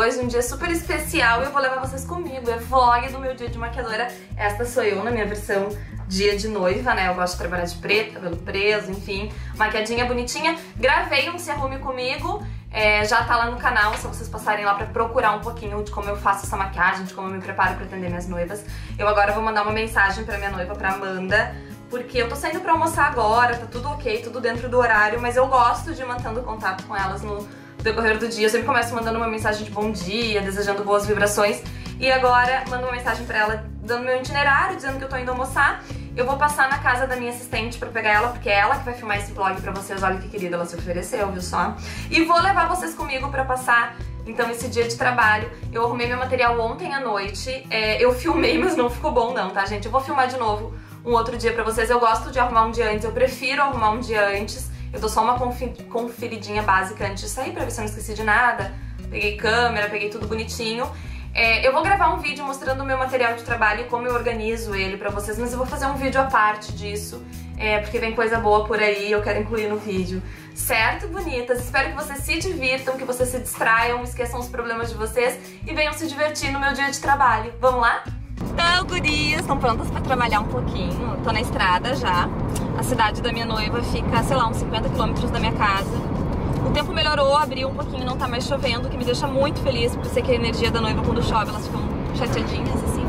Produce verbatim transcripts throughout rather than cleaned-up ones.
hoje, um dia super especial, e eu vou levar vocês comigo. É vlog do meu dia de maquiadora. Esta sou eu na minha versão dia de noiva, né? Eu gosto de trabalhar de preto, cabelo preso, enfim, maquiadinha bonitinha. Gravei um Se Arrume Comigo, é, já tá lá no canal, se vocês passarem lá pra procurar um pouquinho de como eu faço essa maquiagem, de como eu me preparo pra atender minhas noivas. Eu agora vou mandar uma mensagem pra minha noiva, pra Amanda, porque eu tô saindo pra almoçar agora, tá tudo ok, tudo dentro do horário, mas eu gosto de ir mantendo contato com elas no decorrer do dia. Eu sempre começo mandando uma mensagem de bom dia, desejando boas vibrações, e agora mando uma mensagem pra ela dando meu itinerário, dizendo que eu tô indo almoçar. Eu vou passar na casa da minha assistente pra pegar ela, porque é ela que vai filmar esse vlog pra vocês. Olha que querida, ela se ofereceu, viu só? E vou levar vocês comigo pra passar, então, esse dia de trabalho. Eu arrumei meu material ontem à noite, é, eu filmei, mas não ficou bom não, tá, gente? Eu vou filmar de novo um outro dia pra vocês. Eu gosto de arrumar um dia antes, eu prefiro arrumar um dia antes. Eu dou só uma conferidinha básica antes de sair pra ver se eu não esqueci de nada. Peguei câmera, peguei tudo bonitinho. É, eu vou gravar um vídeo mostrando o meu material de trabalho e como eu organizo ele pra vocês, mas eu vou fazer um vídeo à parte disso, é, porque vem coisa boa por aí e eu quero incluir no vídeo. Certo, bonitas? Espero que vocês se divirtam, que vocês se distraiam, esqueçam os problemas de vocês e venham se divertir no meu dia de trabalho. Vamos lá? Então, gurias, estão prontas pra trabalhar um pouquinho. Tô na estrada já. A cidade da minha noiva fica, sei lá, uns cinquenta quilômetros da minha casa. O tempo melhorou, abriu um pouquinho, não tá mais chovendo, o que me deixa muito feliz, porque eu sei que a energia da noiva quando chove, elas ficam chateadinhas, assim.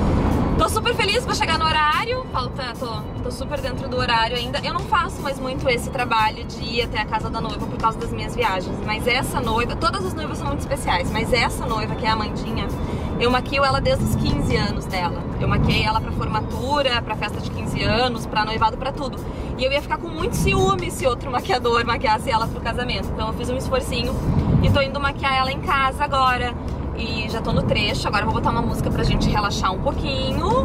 Tô super feliz pra chegar no horário, falta, tô, tô super dentro do horário ainda. Eu não faço mais muito esse trabalho de ir até a casa da noiva por causa das minhas viagens, mas essa noiva, todas as noivas são muito especiais, mas essa noiva, que é a Amandinha, eu maquio ela desde os quinze anos dela. Eu maquiei ela pra formatura, pra festa de quinze anos, pra noivado, pra tudo. E eu ia ficar com muito ciúme se outro maquiador maquiasse ela pro casamento. Então eu fiz um esforcinho e tô indo maquiar ela em casa agora. E já tô no trecho, agora eu vou botar uma música pra gente relaxar um pouquinho.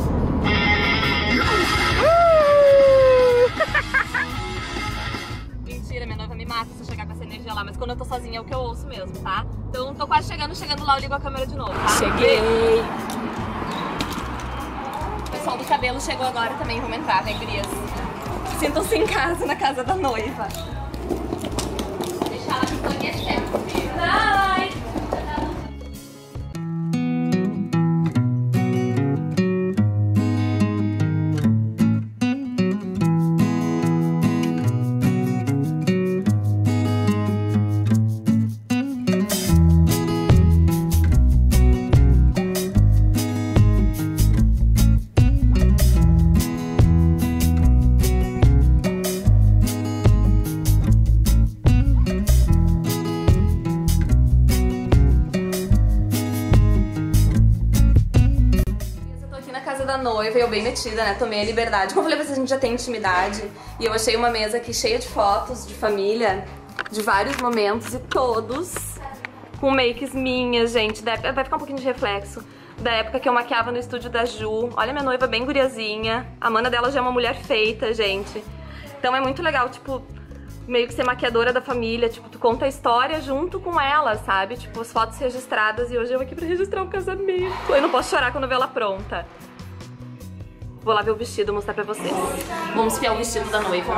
Mentira, minha noiva me mata se eu chegar com essa energia lá, mas quando eu tô sozinha é o que eu ouço mesmo, tá? Então tô quase chegando, chegando lá eu ligo a câmera de novo, tá? Cheguei! O pessoal do cabelo chegou agora também, vamos entrar, né, gurias? Sintam-se em casa, na casa da noiva. Vou deixar ela me conhecer. Bye! Da noiva, eu bem metida, né? Tomei a liberdade. Como eu falei pra vocês, a gente já tem intimidade. E eu achei uma mesa aqui cheia de fotos de família, de vários momentos, e todos com makes minhas, gente. Da época, vai ficar um pouquinho de reflexo. Da época que eu maquiava no estúdio da Ju. Olha minha noiva bem guriazinha. A mana dela já é uma mulher feita, gente. Então é muito legal, tipo, meio que ser maquiadora da família. Tipo, tu conta a história junto com ela, sabe? Tipo, as fotos registradas. E hoje eu aqui pra registrar o casamento. Eu não posso chorar quando eu ver ela pronta. Vou lá ver o vestido, mostrar pra vocês. Vamos espiar o vestido da noiva.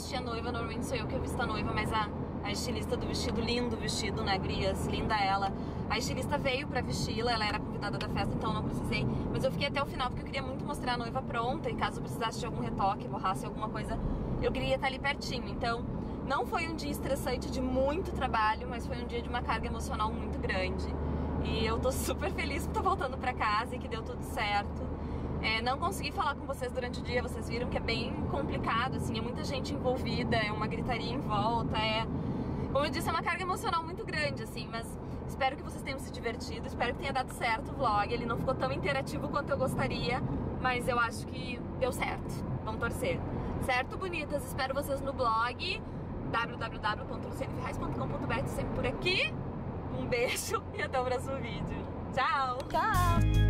vestir a noiva, normalmente sou eu que visto a noiva, mas a, a estilista do vestido, lindo vestido, né, Grias, linda ela. A estilista veio pra vesti-la, ela era convidada da festa, então eu não precisei. Mas eu fiquei até o final porque eu queria muito mostrar a noiva pronta, e caso eu precisasse de algum retoque, borrasse alguma coisa, eu queria estar ali pertinho. Então, não foi um dia estressante de muito trabalho, mas foi um dia de uma carga emocional muito grande. E eu tô super feliz que tô voltando pra casa e que deu tudo certo. É, não consegui falar com vocês durante o dia, vocês viram que é bem complicado, assim, é muita gente envolvida, é uma gritaria em volta, é... Como eu disse, é uma carga emocional muito grande, assim, mas espero que vocês tenham se divertido, espero que tenha dado certo o vlog. Ele não ficou tão interativo quanto eu gostaria, mas eu acho que deu certo. Vamos torcer. Certo, bonitas? Espero vocês no blog w w w ponto luciane ferraz ponto com ponto b r, sempre por aqui. Um beijo e até o próximo vídeo. Tchau! Tchau!